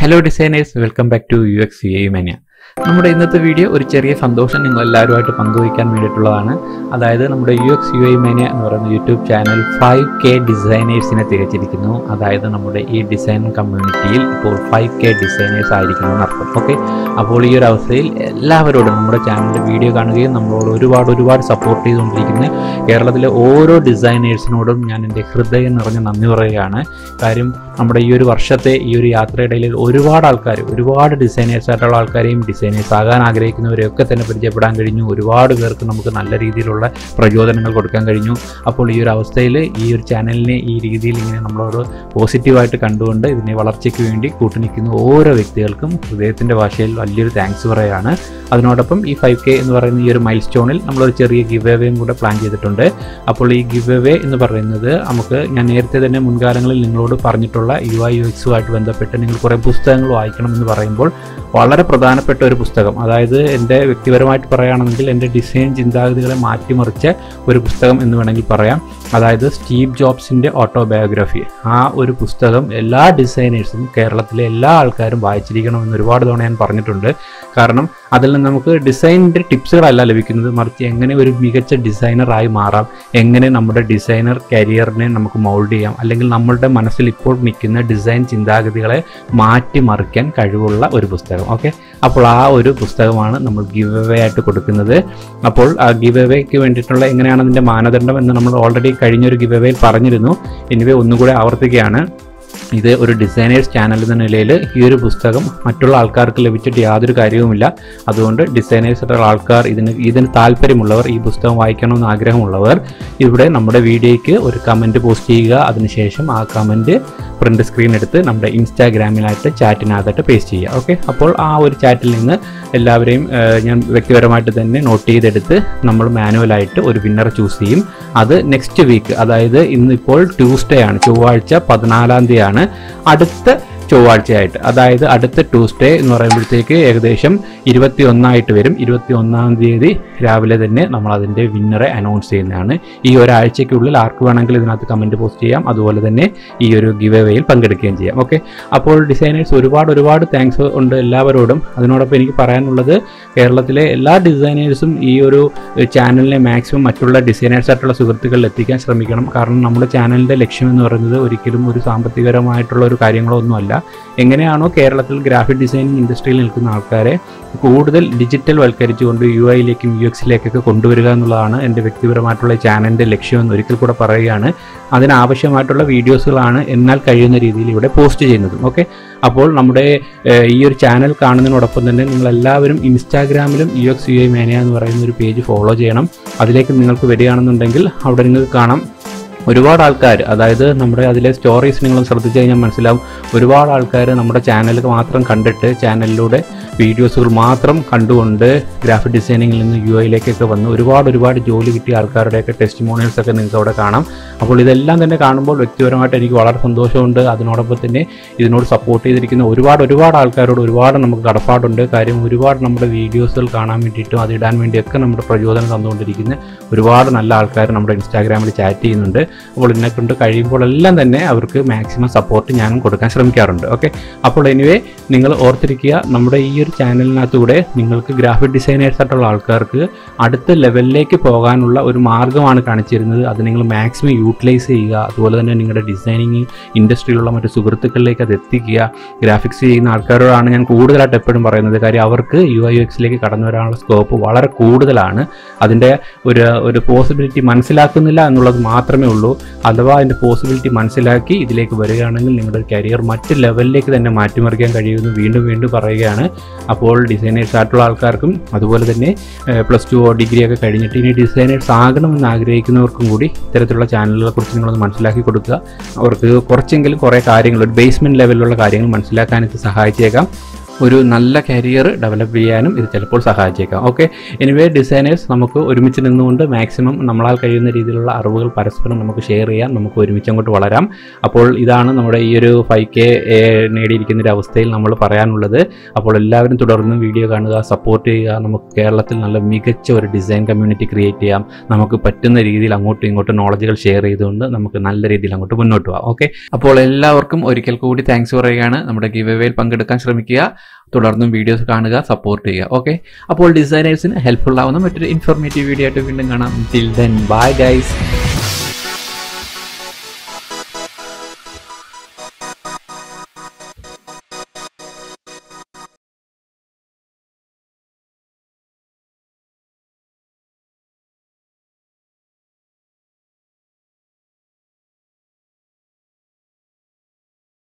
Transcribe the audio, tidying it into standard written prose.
Hello designers, welcome back to UX UI Mania. നമ്മുടെ ഇന്നത്തെ video ഒരു ചെറിയ സന്തോഷം നിങ്ങൾ എല്ലാവരുമായിട്ട് പങ്കുവയ്ക്കാൻ വേണ്ടിയിട്ടുള്ളതാണ്. അതായത് നമ്മുടെ UX UI Mania എന്ന് പറയുന്ന യൂട്യൂബ് ചാനൽ 5K ഡിസൈനേഴ്സിനെ തികച്ചിരിക്കുന്നു. അതായത് നമ്മുടെ ഈ ഡിസൈൻ കമ്മ്യൂണിറ്റിയിൽ ഇപ്പോൾ 5K ഡിസൈനേഴ്സ് ആയിരിക്കുന്നു എന്നർത്ഥം. ഓക്കെ, അപ്പോൾ ഈ ഒരു അവസ്ഥയിൽ എല്ലാവരോടും നമ്മുടെ ചാനലിൻ്റെ വീഡിയോ കാണുകയും നമ്മളോട് ഒരുപാട് സപ്പോർട്ട് ചെയ്തുകൊണ്ടിരിക്കുന്ന കേരളത്തിലെ ഓരോ ഡിസൈനേഴ്സിനോടും ഞാൻ എൻ്റെ ഹൃദയം നിറഞ്ഞ നന്ദി പറയുകയാണ്. കാര്യം നമ്മുടെ ഈ ഒരു വർഷത്തെ ഈ ഒരു യാത്രയിടയിൽ ഒരുപാട് ആൾക്കാർ, ഒരുപാട് ഡിസൈനേഴ്സ് ആയിട്ടുള്ള ആൾക്കാരെയും ഡിസൈനേഴ്സ് ആകാൻ ആഗ്രഹിക്കുന്നവരെയൊക്കെ തന്നെ പരിചയപ്പെടാൻ കഴിഞ്ഞു. ഒരുപാട് പേർക്ക് നമുക്ക് നല്ല രീതിയിലുള്ള പ്രചോദനങ്ങൾ കൊടുക്കാൻ കഴിഞ്ഞു. അപ്പോൾ ഈ ഒരു അവസ്ഥയിൽ ഈ ഒരു ചാനലിനെ ഈ രീതിയിൽ ഇങ്ങനെ നമ്മളോട് പോസിറ്റീവായിട്ട് കണ്ടുകൊണ്ട് ഇതിനെ വളർച്ചയ്ക്ക് വേണ്ടി കൂട്ടുനിൽക്കുന്ന ഓരോ വ്യക്തികൾക്കും ഹൃദയത്തിൻ്റെ ഭാഷയിൽ വലിയൊരു താങ്ക്സ് പറയുകയാണ്. അതിനോടൊപ്പം ഈ 5K എന്ന് പറയുന്ന ഈ ഒരു മൈൽ സ്റ്റോണിൽ നമ്മളൊരു ചെറിയ ഗിവ് എവേയും കൂടെ പ്ലാൻ ചെയ്തിട്ടുണ്ട്. അപ്പോൾ ഈ ഗിവ് എവേ എന്ന് പറയുന്നത് നമുക്ക് ഞാൻ നേരത്തെ തന്നെ മുൻകാലങ്ങളിൽ നിങ്ങളോട് പറഞ്ഞിട്ടുള്ള UI UXുമായിട്ട് ബന്ധപ്പെട്ട് നിങ്ങൾ കുറേ പുസ്തകങ്ങൾ വായിക്കണം എന്ന് പറയുമ്പോൾ വളരെ പ്രധാനപ്പെട്ട ഒരു പുസ്തകം, അതായത് എൻ്റെ വ്യക്തിപരമായിട്ട് പറയുകയാണെങ്കിൽ എൻ്റെ ഡിസൈൻ ചിന്താഗതികളെ മാറ്റിമറിച്ച ഒരു പുസ്തകം എന്ന് വേണമെങ്കിൽ പറയാം. അതായത് സ്റ്റീവ് ജോബ്സിൻ്റെ ഓട്ടോബയോഗ്രഫി. ആ ഒരു പുസ്തകം എല്ലാ ഡിസൈനേഴ്സും കേരളത്തിലെ എല്ലാ ആൾക്കാരും വായിച്ചിരിക്കണമെന്ന് ഒരുപാട് തവണ ഞാൻ പറഞ്ഞിട്ടുണ്ട്. കാരണം അതിൽ നിന്ന് നമുക്ക് ഡിസൈനിൻ്റെ ടിപ്സുകളല്ല ലഭിക്കുന്നത്, മറിച്ച് എങ്ങനെ ഒരു മികച്ച ഡിസൈനറായി മാറാം, എങ്ങനെ നമ്മുടെ ഡിസൈനർ കരിയറിനെ നമുക്ക് മൗൾഡ് ചെയ്യാം, അല്ലെങ്കിൽ നമ്മളുടെ മനസ്സിൽ ഇപ്പോൾ നിൽക്കുന്ന ഡിസൈൻ ചിന്താഗതികളെ മാറ്റിമറിക്കാൻ കഴിവുള്ള ഒരു പുസ്തകം. ഓക്കെ, അപ്പോൾ ആ ഒരു പുസ്തകമാണ് നമ്മൾ ഗിവ് എവേ ആയിട്ട് കൊടുക്കുന്നത്. അപ്പോൾ ആ ഗിവ് എവേക്ക് വേണ്ടിയിട്ടുള്ള എങ്ങനെയാണ് അതിൻ്റെ മാനദണ്ഡം എന്ന് നമ്മൾ ഓൾറെഡി കഴിഞ്ഞൊരു ഗിവ് എവേയിൽ പറഞ്ഞിരുന്നു. എനിവേ ഒന്നുകൂടെ ആവർത്തിക്കുകയാണ്. ഇത് ഒരു ഡിസൈനേഴ്സ് ചാനൽ എന്ന നിലയിൽ ഈ ഒരു പുസ്തകം മറ്റുള്ള ആൾക്കാർക്ക് ലഭിച്ചിട്ട് യാതൊരു കാര്യവുമില്ല. അതുകൊണ്ട് ഡിസൈനേഴ്സ് ആൾക്കാർ, ഇതിന് താല്പര്യമുള്ളവർ, ഈ പുസ്തകം വായിക്കണമെന്ന് ആഗ്രഹമുള്ളവർ ഇവിടെ നമ്മുടെ വീഡിയോയ്ക്ക് ഒരു കമൻറ്റ് പോസ്റ്റ് ചെയ്യുക. അതിനുശേഷം ആ കമൻറ്റ് പ്രിൻ്റ് സ്ക്രീൻ എടുത്ത് നമ്മുടെ ഇൻസ്റ്റാഗ്രാമിലായിട്ട് ചാറ്റിനകത്തായിട്ട് പേസ്റ്റ് ചെയ്യുക. ഓക്കെ, അപ്പോൾ ആ ഒരു ചാറ്റിൽ നിന്ന് എല്ലാവരെയും ഞാൻ വ്യക്തിപരമായിട്ട് തന്നെ നോട്ട് ചെയ്തെടുത്ത് നമ്മൾ മാനുവലായിട്ട് ഒരു വിന്നർ ചൂസ് ചെയ്യും. അത് നെക്സ്റ്റ് വീക്ക്, അതായത് ഇന്നിപ്പോൾ ട്യൂസ്ഡേ ആണ്, ചൊവ്വാഴ്ച 14-ാം തീയതിയാണ്, അടുത്ത ചൊവ്വാഴ്ചയായിട്ട്, അതായത് അടുത്ത ട്യൂസ്ഡേ എന്ന് പറയുമ്പോഴത്തേക്ക് ഏകദേശം 21 വരും. 21-ാം തീയതി രാവിലെ തന്നെ നമ്മൾ അതിൻ്റെ വിന്നറെ അനൗൺസ് ചെയ്യുന്നതാണ്. ഈ ഒരാഴ്ചയ്ക്കുള്ളിൽ ആർക്ക് വേണമെങ്കിലും ഇതിനകത്ത് കമൻറ്റ് പോസ്റ്റ് ചെയ്യാം, അതുപോലെ തന്നെ ഈ ഒരു ഗിവ് എവേയിൽ പങ്കെടുക്കുകയും ചെയ്യാം. ഓക്കെ, അപ്പോൾ ഡിസൈനേഴ്സ് ഒരുപാട് താങ്ക്സ് ഉണ്ട് എല്ലാവരോടും. അതിനോടൊപ്പം എനിക്ക് പറയാനുള്ളത്, കേരളത്തിലെ എല്ലാ ഡിസൈനേഴ്സും ഈ ഒരു ചാനലിനെ മാക്സിമം മറ്റുള്ള ഡിസൈനേഴ്സായിട്ടുള്ള സുഹൃത്തുക്കളിൽ എത്തിക്കാൻ ശ്രമിക്കണം. കാരണം നമ്മുടെ ചാനലിൻ്റെ ലക്ഷ്യം എന്ന് പറയുന്നത് ഒരിക്കലും ഒരു സാമ്പത്തികപരമായിട്ടുള്ള ഒരു കാര്യങ്ങളൊന്നുമല്ല. എങ്ങനെയാണോ കേരളത്തിൽ ഗ്രാഫിക് ഡിസൈനിങ് ഇൻഡസ്ട്രിയിൽ നിൽക്കുന്ന ആൾക്കാരെ കൂടുതൽ ഡിജിറ്റൽ വൽക്കരിച്ചുകൊണ്ട് UIയിലേക്കും UXിലേക്കൊക്കെ കൊണ്ടുവരിക എന്നുള്ളതാണ് എൻ്റെ വ്യക്തിപരമായിട്ടുള്ള ചാനലിൻ്റെ ലക്ഷ്യമെന്ന് ഒരിക്കൽ കൂടെ പറയുകയാണ്. അതിനാവശ്യമായിട്ടുള്ള വീഡിയോസുകളാണ് എന്നാൽ കഴിയുന്ന രീതിയിൽ ഇവിടെ പോസ്റ്റ് ചെയ്യുന്നതും. ഓക്കെ, അപ്പോൾ നമ്മുടെ ഈ ഒരു ചാനൽ കാണുന്നതിനോടൊപ്പം തന്നെ നിങ്ങളെല്ലാവരും ഇൻസ്റ്റാഗ്രാമിലും UX UI Mania എന്ന് പറയുന്ന ഒരു പേജ് ഫോളോ ചെയ്യണം. അതിലേക്ക് നിങ്ങൾക്ക് വരികയാണെന്നുണ്ടെങ്കിൽ അവിടെ നിങ്ങൾക്ക് കാണാം ഒരുപാട് ആൾക്കാർ, അതായത് നമ്മുടെ അതിലെ സ്റ്റോറീസ് നിങ്ങൾ ശ്രദ്ധിച്ചു കഴിഞ്ഞാൽ മനസ്സിലാവും, ഒരുപാട് ആൾക്കാർ നമ്മുടെ ചാനൽ മാത്രം കണ്ടിട്ട്, ചാനലിലൂടെ വീഡിയോസുകൾ മാത്രം കണ്ടുകൊണ്ട് ഗ്രാഫിക് ഡിസൈനിങ്ങിൽ നിന്ന് UIയിലേക്കൊക്കെ വന്ന് ഒരുപാട് ജോലി കിട്ടിയ ആൾക്കാരുടെയൊക്കെ ടെസ്റ്റിമോണിയൽസൊക്കെ നിങ്ങൾക്ക് അവിടെ കാണാം. അപ്പോൾ ഇതെല്ലാം തന്നെ കാണുമ്പോൾ വ്യക്തിപരമായിട്ട് എനിക്ക് വളരെ സന്തോഷമുണ്ട്. അതിനോടൊപ്പം തന്നെ ഇതിനോട് സപ്പോർട്ട് ചെയ്തിരിക്കുന്ന ഒരുപാട് ആൾക്കാരോട് നമുക്ക് കടപ്പാടുണ്ട്. കാര്യം ഒരുപാട് നമ്മുടെ വീഡിയോസുകൾ കാണാൻ വേണ്ടിയിട്ടും അതിടാൻ വേണ്ടിയൊക്കെ നമ്മുടെ പ്രചോദനം തന്നുകൊണ്ടിരിക്കുന്ന ഒരുപാട് നല്ല ആൾക്കാർ നമ്മുടെ ഇൻസ്റ്റാഗ്രാമിൽ ചാറ്റ് ചെയ്യുന്നുണ്ട്. അപ്പോൾ ഇതിനെക്കൊണ്ട് കഴിയുമ്പോഴെല്ലാം തന്നെ അവർക്ക് മാക്സിമം സപ്പോർട്ട് ഞാനും കൊടുക്കാൻ ശ്രമിക്കാറുണ്ട്. ഓക്കെ, അപ്പോൾ എനിവേ നിങ്ങൾ ഓർത്തിരിക്കുക, നമ്മുടെ ഈ ഒരു ചാനലിനകത്തൂടെ നിങ്ങൾക്ക് ഗ്രാഫിക് ഡിസൈനേഴ്സ് ആയിട്ടുള്ള ആൾക്കാർക്ക് അടുത്ത ലെവലിലേക്ക് പോകാനുള്ള ഒരു മാർഗ്ഗമാണ് കാണിച്ചിരുന്നത്. അത് നിങ്ങൾ മാക്സിമം യൂട്ടിലൈസ് ചെയ്യുക. അതുപോലെ തന്നെ നിങ്ങളുടെ ഡിസൈനിങ് ഇൻഡസ്ട്രിയിലുള്ള മറ്റു സുഹൃത്തുക്കളിലേക്ക് അത് എത്തിക്കുക. ഗ്രാഫിക്സ് ചെയ്യുന്ന ആൾക്കാരോടാണ് ഞാൻ കൂടുതലായിട്ട് എപ്പോഴും പറയുന്നത്. കാര്യം അവർക്ക് UI UXിലേക്ക് കടന്നു വരാനുള്ള സ്കോപ്പ് വളരെ കൂടുതലാണ്. അതിൻ്റെ ഒരു പോസിബിലിറ്റി മനസ്സിലാക്കുന്നില്ല എന്നുള്ളത് മാത്രമേ ഉള്ളൂ. അഥവാ അതിൻ്റെ പോസിബിലിറ്റി മനസ്സിലാക്കി ഇതിലേക്ക് വരികയാണെങ്കിൽ നിങ്ങളുടെ കരിയർ മറ്റ് ലെവലിലേക്ക് തന്നെ മാറ്റിമറിക്കാൻ കഴിയുമെന്ന് വീണ്ടും പറയുകയാണ്. അപ്പോൾ ഡിസൈനേഴ്സ് ആയിട്ടുള്ള ആൾക്കാർക്കും അതുപോലെ തന്നെ +2 ഡിഗ്രി ഒക്കെ കഴിഞ്ഞിട്ട് ഇനി ഡിസൈനേഴ്സ് ആകണമെന്ന് ആഗ്രഹിക്കുന്നവർക്കും കൂടി ഇത്തരത്തിലുള്ള ചാനലുകളെ കുറിച്ച് നിങ്ങളൊന്ന് മനസ്സിലാക്കി കൊടുക്കുക. അവർക്ക് കുറച്ചെങ്കിലും കുറേ കാര്യങ്ങൾ, ഒരു ബേസ്മെൻറ്റ് ലെവലിലുള്ള കാര്യങ്ങൾ മനസ്സിലാക്കാൻ ഇത് സഹായിച്ചേക്കാം. ഒരു നല്ല കരിയർ ഡെവലപ്പ് ചെയ്യാനും ഇത് ചിലപ്പോൾ സഹായിച്ചേക്കാം. ഓക്കെ, എനിവേ ഡിസൈനേഴ്സ് നമുക്ക് ഒരുമിച്ച് നിന്നുകൊണ്ട് മാക്സിമം നമ്മളാൽ കഴിയുന്ന രീതിയിലുള്ള അറിവുകൾ പരസ്പരം നമുക്ക് ഷെയർ ചെയ്യാം, നമുക്ക് ഒരുമിച്ച് അങ്ങോട്ട് വളരാം. അപ്പോൾ ഇതാണ് നമ്മുടെ ഈ ഒരു 5K നേടിയിരിക്കുന്ന ഒരു അവസ്ഥയിൽ നമ്മൾ പറയാനുള്ളത്. അപ്പോൾ എല്ലാവരും തുടർന്നും വീഡിയോ കാണുക, സപ്പോർട്ട് ചെയ്യുക. നമുക്ക് കേരളത്തിൽ നല്ല മികച്ച ഒരു ഡിസൈൻ കമ്മ്യൂണിറ്റി ക്രിയേറ്റ് ചെയ്യാം. നമുക്ക് പറ്റുന്ന രീതിയിൽ അങ്ങോട്ടും ഇങ്ങോട്ടും നോളജുകൾ ഷെയർ ചെയ്തുകൊണ്ട് നമുക്ക് നല്ല രീതിയിൽ അങ്ങോട്ട് മുന്നോട്ട് പോകാം. ഓക്കെ, അപ്പോൾ എല്ലാവർക്കും ഒരിക്കൽ കൂടി താങ്ക്സ് പറയുകയാണ്. നമ്മുടെ ഗിവ് അവേയിൽ പങ്കെടുക്കാൻ ശ്രമിക്കുക, തുടർന്നും വീഡിയോസ് കാണുക, സപ്പോർട്ട് ചെയ്യുക. ഓക്കെ, അപ്പോൾ ഡിസൈനേഴ്സിന് ഹെൽപ്ഫുൾ ആവുന്ന മറ്റൊരു ഇൻഫോർമേറ്റീവ് വീഡിയോ ആയിട്ട് വീണ്ടും കാണാം. Till then bye guys.